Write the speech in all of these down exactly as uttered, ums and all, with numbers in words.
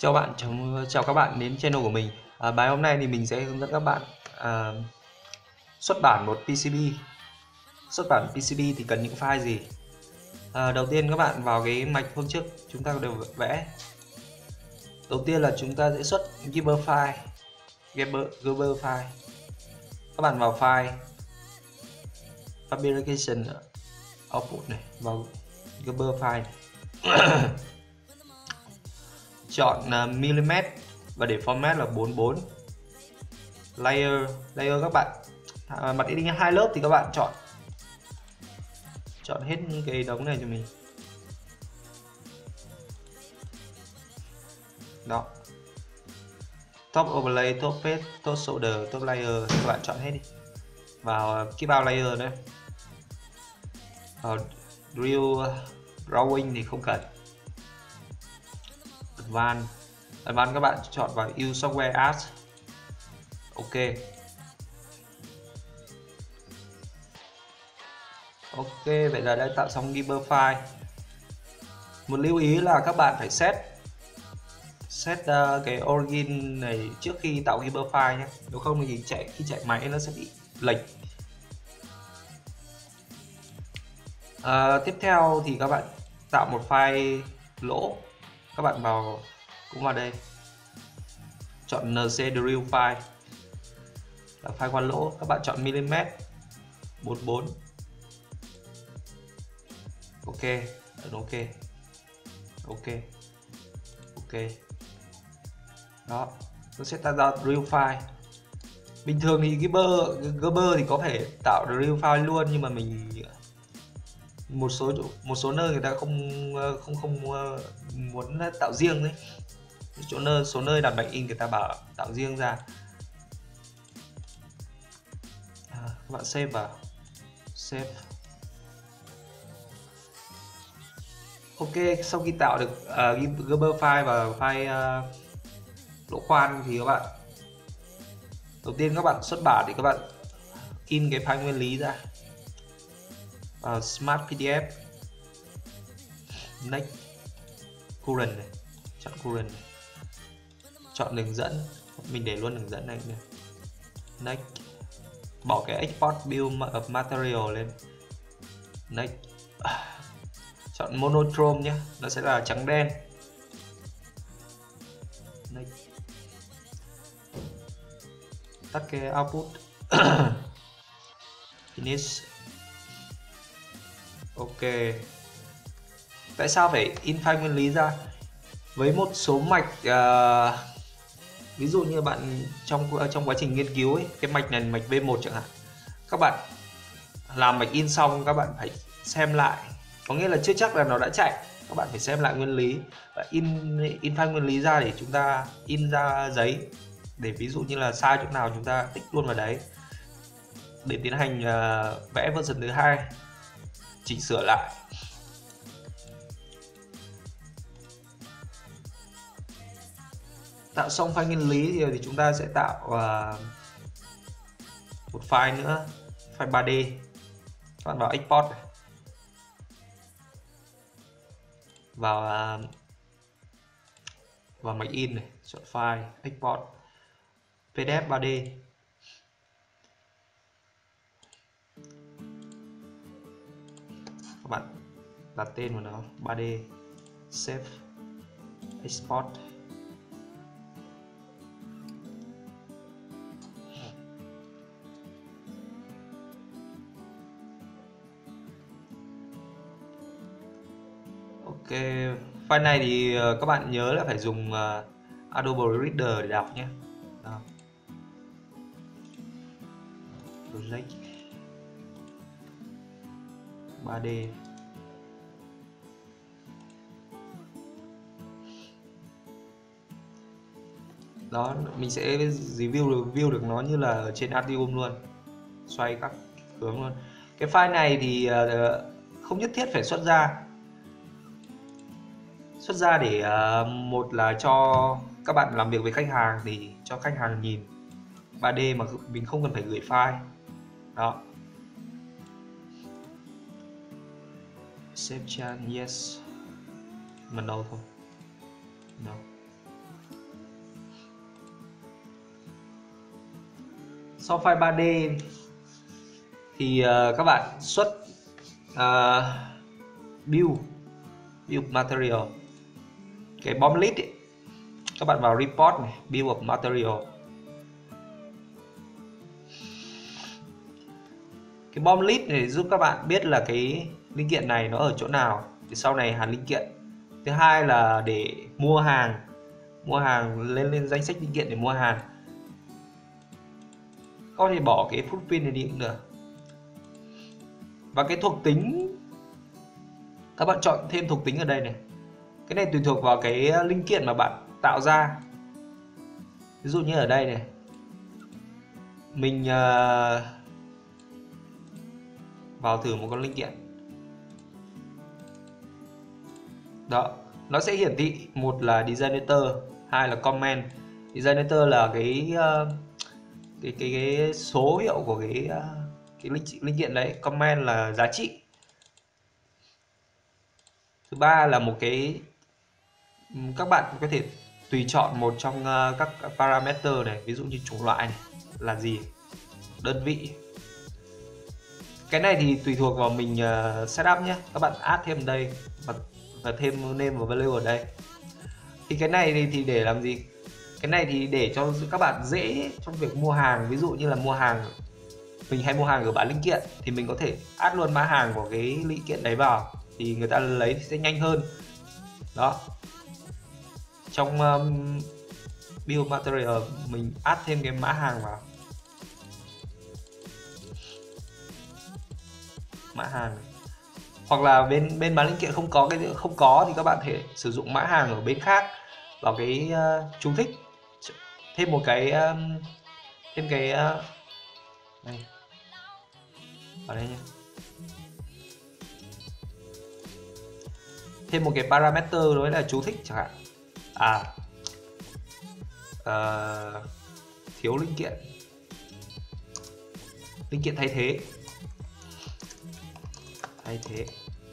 Chào bạn, chào, chào các bạn đến channel của mình. À, bài hôm nay thì mình sẽ hướng dẫn các bạn à, xuất bản một pê xê bê. Xuất bản pê xê bê thì cần những file gì? À, đầu tiên các bạn vào cái mạch hôm trước chúng ta đều vẽ. Đầu tiên là chúng ta sẽ xuất Gerber file, Gerber, Gerber file. Các bạn vào file, Fabrication Output này, vào Gerber file. Chọn uh, mm và để format là bốn mươi bốn. Layer, layer các bạn à, mặt editing hai lớp thì các bạn chọn chọn hết những cái đống này cho mình. Đó. Top overlay, top face, top shoulder, top layer các bạn chọn hết đi. Vào cái bao layer đấy. Vào drill drawing thì không cần. Advanced, Advanced các bạn chọn vào use software as. Ok. Ok, vậy là đã tạo xong Gerber file. Một lưu ý là các bạn phải set set uh, cái origin này trước khi tạo Gerber file nhé, nếu không thì chạy khi chạy máy nó sẽ bị lệch. Uh, tiếp theo thì các bạn tạo một file lỗ, các bạn vào cũng vào đây chọn nc drill file là file khoan lỗ, các bạn chọn mm bốn mươi bốn. Ok, ok, ok, ok. Đó, nó sẽ tạo ra drill file. Bình thường thì Gerber Gerber thì có thể tạo drill file luôn, nhưng mà mình một số một số nơi người ta không không không muốn tạo riêng đấy. Chỗ nơi số nơi đặt mạch in người ta bảo tạo riêng ra. À, các bạn save vào, save. Ok, sau khi tạo được uh, Gerber file và file uh, lỗ khoan thì các bạn đầu tiên các bạn xuất bản thì các bạn in cái file nguyên lý ra vào Smart pê đê ép, Next, Current này, chọn Current này. Chọn đường dẫn, mình để luôn đường dẫn này này. Next, bỏ cái export build of material lên. Next, chọn monochrome nhé, nó sẽ là trắng đen. Next. Tắt cái output. Finish. Ok. Tại sao phải in file nguyên lý ra? Với một số mạch uh, ví dụ như bạn trong trong quá trình nghiên cứu ấy, cái mạch này mạch V một chẳng hạn, các bạn làm mạch in xong các bạn phải xem lại, có nghĩa là chưa chắc là nó đã chạy, các bạn phải xem lại nguyên lý và in in file nguyên lý ra để chúng ta in ra giấy, để ví dụ như là sai chỗ nào chúng ta tích luôn vào đấy để tiến hành uh, vẽ version thứ hai, chỉnh sửa lại. Tạo xong file nguyên lý thì, thì chúng ta sẽ tạo uh, một file nữa, file ba D. Các bạn vào export này. Vào uh, vào mạch in này, chọn file export pê đê ép ba D. Các bạn đặt tên của nó ba D, save, export. Ok, file này thì các bạn nhớ là phải dùng uh, Adobe Reader để đọc nhé. Đó. Project ba D. Đó, mình sẽ review được review được nó như là ở trên Artium luôn, xoay các hướng luôn. Cái file này thì uh, không nhất thiết phải xuất ra. Xuất ra để uh, một là cho các bạn làm việc với khách hàng thì cho khách hàng nhìn ba D mà mình không cần phải gửi file. Đó. Save change, yes. Mình đâu thôi. No. So file ba D thì uh, các bạn xuất uh, build build material, cái bomb list ấy, các bạn vào report này, build of material. Cái bomb list này giúp các bạn biết là cái linh kiện này nó ở chỗ nào thì sau này hàn linh kiện. Thứ hai là để mua hàng, mua hàng lên lên danh sách linh kiện để mua hàng. Có thể bỏ cái footprint này đi cũng được. Và cái thuộc tính, các bạn chọn thêm thuộc tính ở đây này. Cái này tùy thuộc vào cái linh kiện mà bạn tạo ra. Ví dụ như ở đây này, mình uh, vào thử một con linh kiện. Đó, nó sẽ hiển thị một là designator, hai là comment. Designator là cái uh, cái, cái cái số hiệu của cái uh, cái linh, linh kiện đấy, comment là giá trị. Thứ ba là một cái, các bạn có thể tùy chọn một trong uh, các parameter này, ví dụ như chủng loại này là gì, đơn vị. Cái này thì tùy thuộc vào mình uh, setup nhé. Các bạn add thêm đây và, và thêm name và value ở đây. Thì cái này thì, thì để làm gì? Cái này thì để cho các bạn dễ trong việc mua hàng. Ví dụ như là mua hàng, mình hay mua hàng ở bán linh kiện thì mình có thể add luôn mã hàng của cái linh kiện đấy vào thì người ta lấy thì sẽ nhanh hơn. Đó. Trong um, build material mình add thêm cái mã hàng vào. Mã hàng. Hoặc là bên bên bán linh kiện không có cái không có thì các bạn thể sử dụng mã hàng ở bên khác vào cái uh, chú thích, thêm một cái um, thêm cái uh, đây. Ở đây nhé. Thêm một cái parameter đó là chú thích chẳng hạn. À uh, thiếu linh kiện, linh kiện thay thế, thay thế.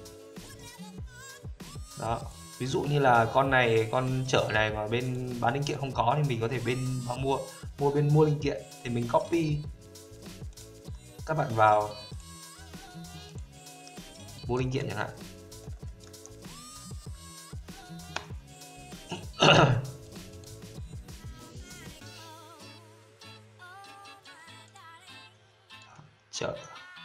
Đó, ví dụ như là con này, con chở này mà bên bán linh kiện không có thì mình có thể bên mua mua bên mua linh kiện thì mình copy, các bạn vào mua linh kiện chẳng hạn. Chợ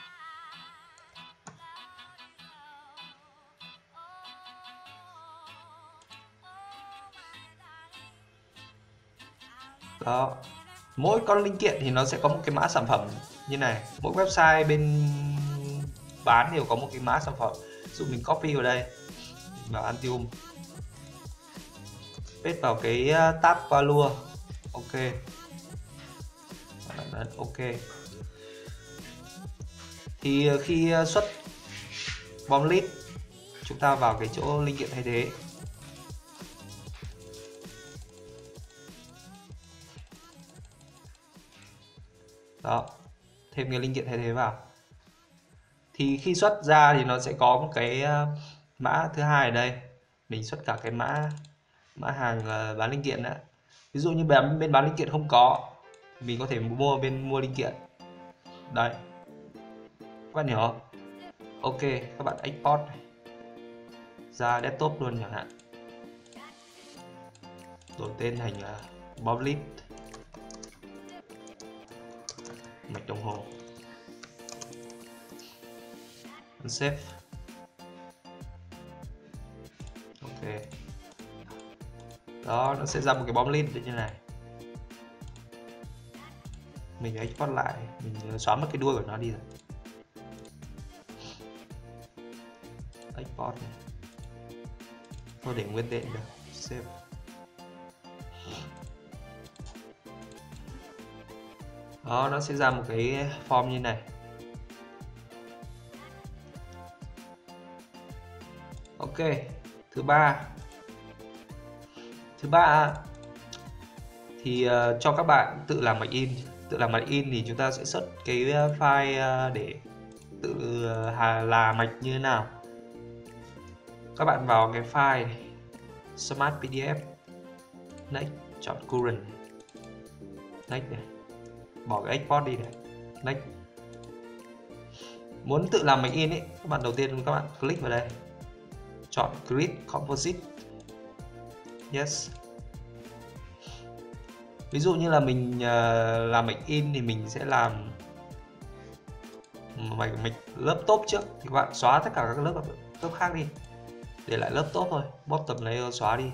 đó, mỗi con linh kiện thì nó sẽ có một cái mã sản phẩm như này. Mỗi website bên bán đều có một cái mã sản phẩm. Ví dụ mình copy vào đây, vào Antium, paste vào cái tab value, ok, ok. Thì khi xuất bomb list, chúng ta vào cái chỗ linh kiện thay thế. Đó, thêm cái linh kiện thay thế vào. Thì khi xuất ra thì nó sẽ có một cái mã thứ hai ở đây. Mình xuất cả cái mã mã hàng bán linh kiện nữa. Ví dụ như bên bên bán linh kiện không có, mình có thể mua bên mua linh kiện. Đây. Các bạn hiểu không? Ok, các bạn export ra desktop luôn chẳng hạn. Đổi tên thành uh, bomb list, mạch đồng hồ, save. Ok. Đó, nó sẽ ra một cái bomb list như này. Mình export lại, mình xóa mất cái đuôi của nó đi rồi. Export này. Thôi để nguyên tên được. Save. Đó, nó sẽ ra một cái form như này. Ok. Thứ ba. Thứ ba thì uh, cho các bạn tự làm mạch in. Tự làm mạch in thì chúng ta sẽ search cái file uh, để tự uh, làm mạch như thế nào. Các bạn vào cái file này, Smart pê đê ép, next, chọn current, next này, bỏ cái export đi này. Next. Muốn tự làm mạch in ấy, các bạn đầu tiên các bạn click vào đây, chọn Grid Composite. Yes. Ví dụ như là mình uh, làm mạch in thì mình sẽ làm mạch mạch lớp top trước, thì các bạn xóa tất cả các lớp lớp khác đi, để lại lớp top thôi. Bottom layer xóa đi,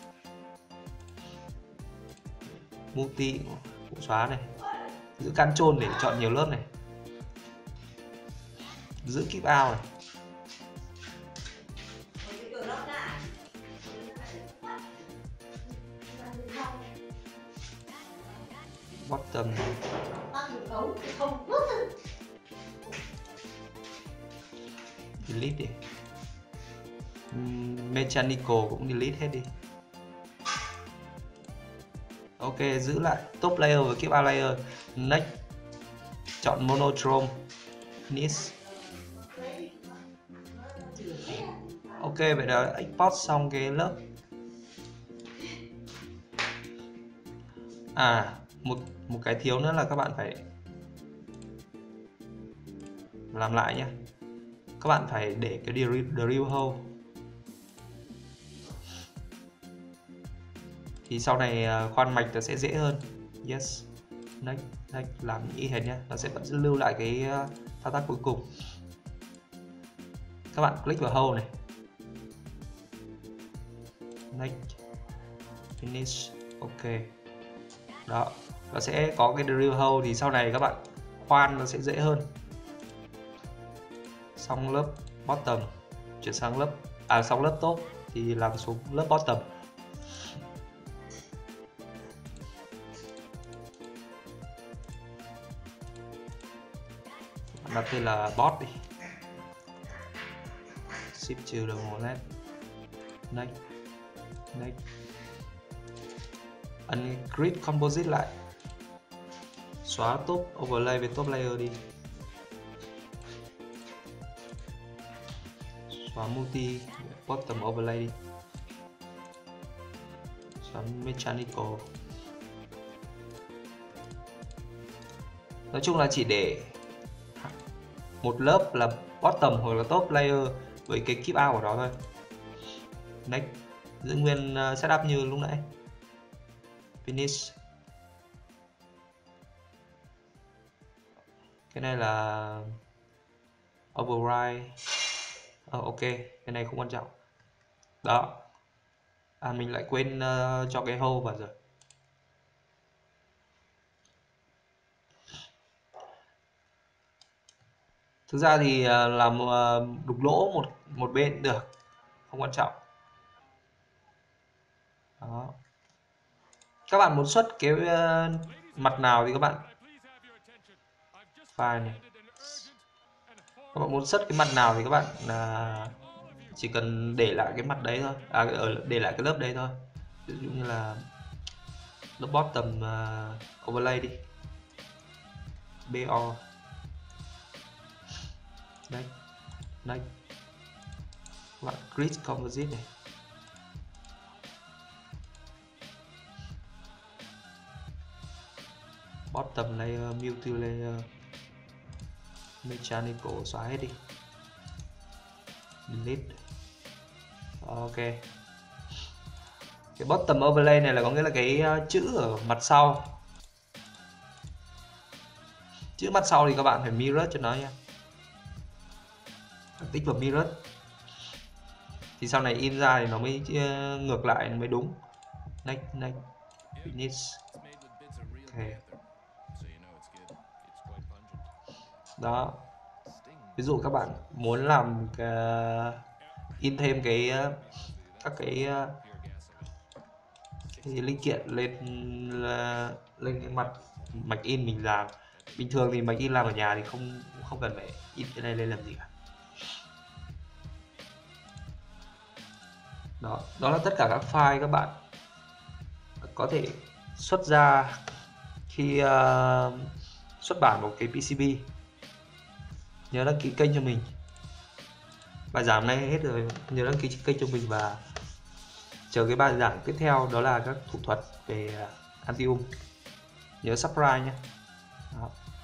multi cũng xóa này, giữ Ctrl để chọn nhiều lớp này, giữ keep out này. Bottom delete đi. Mechanical cũng delete hết đi. Ok, giữ lại top layer và keep out layer. Next, chọn monochrome, finish. Ok, vậy là export xong cái lớp. À, một một cái thiếu nữa là các bạn phải làm lại nhé. Các bạn phải để cái drill hole, thì sau này khoan mạch nó sẽ dễ hơn. Yes. Next, next làm y hệt nhé, nó sẽ vẫn lưu lại cái thao tác cuối cùng. Các bạn click vào hole này. Next, finish. Ok. Đó, nó sẽ có cái drill hole, thì sau này các bạn khoan nó sẽ dễ hơn. Xong lớp bottom, chuyển sang lớp à xong lớp top thì làm xuống lớp bottom. Đặt tên là bot đi. Shift trừ đồng hồ led. Next. Next. Ấn Grid Composite lại. Xóa top overlay với top layer đi. Xóa multi bottom overlay đi. Xóa mechanical. Nói chung là chỉ để một lớp là bottom hoặc là top layer với cái keep out của nó thôi. Next, giữ nguyên setup như lúc nãy. Finish. Cái này là override. Oh, ok, cái này không quan trọng. Đó. À, mình lại quên uh, cho cái hole vào rồi. Thực ra thì uh, làm uh, đục lỗ một một bên được, không quan trọng. Đó. Các bạn muốn xuất cái uh, mặt nào thì các bạn file này. Các bạn muốn xuất cái mặt nào thì các bạn uh, chỉ cần để lại cái mặt đấy thôi, à, ở để lại cái lớp đấy thôi. Ví dụ như là lớp bottom uh, overlay đi, bo. Đấy, next. Các bạn Grid Composite này. Bottom layer, multi layer, mechanical xóa hết đi. Delete. Ok. Cái bottom overlay này là có nghĩa là cái chữ ở mặt sau. Chữ mặt sau thì các bạn phải mirror cho nó nha. Tích vào mirror thì sau này in ra thì nó mới ngược lại, nó mới đúng. Next, next, finish. Okay. Đó. Ví dụ các bạn muốn làm cái, in thêm cái các cái, cái linh kiện lên lên cái mặt mạch in mình làm. Bình thường thì mạch in làm ở nhà thì không không cần phải in cái này lên làm gì cả. Đó, đó là tất cả các file các bạn có thể xuất ra khi uh, xuất bản một cái pê xê bê. Nhớ đăng ký kênh cho mình. Bài giảng này hết rồi, nhớ đăng ký kênh cho mình và chờ cái bài giảng tiếp theo, đó là các thủ thuật về anti-um. Nhớ subscribe nhé. Đó.